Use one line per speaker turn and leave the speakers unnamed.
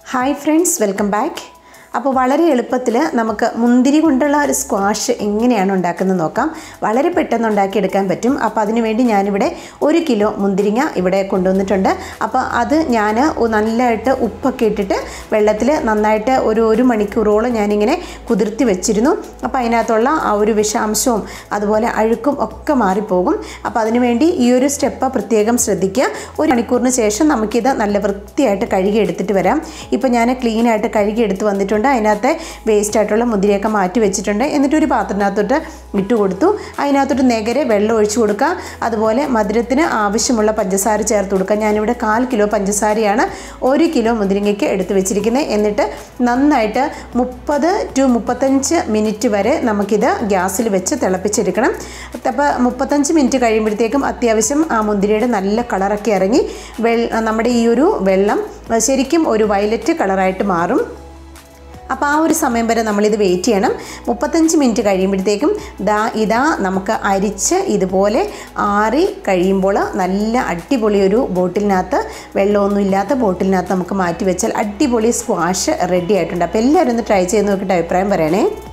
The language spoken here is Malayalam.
Hi friends, welcome back. അപ്പോൾ വളരെ എളുപ്പത്തിൽ നമുക്ക് മുന്തിരി കൊണ്ടുള്ള ഒരു സ്ക്വാഷ് എങ്ങനെയാണ് ഉണ്ടാക്കുന്നത് നോക്കാം. വളരെ പെട്ടെന്ന് ഉണ്ടാക്കി എടുക്കാൻ പറ്റും. അപ്പോൾ അതിനു വേണ്ടി ഞാൻ ഇവിടെ 1 കിലോ മുന്തിരിങ്ങ ഇവിടെ കൊണ്ടുവന്നിട്ടുണ്ട്. അപ്പോൾ അത് ഞാൻ നല്ലതായിട്ട് ഉപ്പൊക്കെ ഇട്ടിട്ട് വെള്ളത്തിൽ നന്നായിട്ട് ഒരു മണിക്കൂറോളം ഞാൻ ഇങ്ങനെ കുതിർത്തി വെച്ചിരുന്നു. അപ്പോൾ അതിനകത്തുള്ള ആ ഒരു വിഷാംശവും അതുപോലെ അഴുക്കും ഒക്കെ മാറി പോകും. അപ്പോൾ അതിനു വേണ്ടി ഈ ഒരു സ്റ്റെപ്പ് പ്രത്യേകം ശ്രദ്ധിക്കുക. 1 മണിക്കൂറിന് ശേഷം നമുക്ക് ഇത് നല്ല വൃത്തിയായിട്ട് കഴുകി എടുത്തിട്ട് വരാം. ഇപ്പോൾ ഞാൻ ക്ലീൻ ആയിട്ട് കഴുകി എടുത്ത് വന്നിട്ടുണ്ട്. അതിനകത്തെ വേസ്റ്റ് ആയിട്ടുള്ള മുന്തിരിയൊക്കെ മാറ്റി വെച്ചിട്ടുണ്ട്. എന്നിട്ട് ഒരു പാത്രത്തിനകത്തോട്ട് ഇട്ട് കൊടുത്തു. അതിനകത്തോട്ട് നെഗരെ വെള്ളം ഒഴിച്ചു കൊടുക്കുക. അതുപോലെ മധുരത്തിന് ആവശ്യമുള്ള പഞ്ചസാര ചേർത്ത് കൊടുക്കുക. ഞാനിവിടെ 1/4 കിലോ പഞ്ചസാരയാണ് 1 കിലോ മുന്തിരിങ്ങയ്ക്ക് എടുത്ത് വെച്ചിരിക്കുന്നത്. എന്നിട്ട് നന്നായിട്ട് 30 to 35 മിനിറ്റ് വരെ നമുക്കിത് ഗ്യാസിൽ വെച്ച് തിളപ്പിച്ചെടുക്കണം. അപ്പോൾ 35 മിനിറ്റ് കഴിയുമ്പോഴത്തേക്കും അത്യാവശ്യം ആ മുന്തിരിയുടെ നല്ല കളറൊക്കെ ഇറങ്ങി നമ്മുടെ ഈ ഒരു വെള്ളം ശരിക്കും ഒരു വയലറ്റ് കളറായിട്ട് മാറും. അപ്പോൾ ആ ഒരു സമയം വരെ നമ്മളിത് വെയിറ്റ് ചെയ്യണം. 35 മിനിറ്റ് കഴിയുമ്പോഴത്തേക്കും ഇതാ നമുക്ക് അരിച്ച് ഇതുപോലെ ആറി കഴിയുമ്പോൾ നല്ല അടിപൊളി ഒരു ബോട്ടിലിനകത്ത്, വെള്ളമൊന്നും ഇല്ലാത്ത ബോട്ടിലിനകത്ത് നമുക്ക് മാറ്റി വെച്ചാൽ അടിപൊളി സ്ക്വാഷ് റെഡി ആയിട്ടുണ്ട്. അപ്പോൾ എല്ലാവരും ഒന്ന് ട്രൈ ചെയ്ത് നോക്കിയിട്ട് അഭിപ്രായം പറയണേ.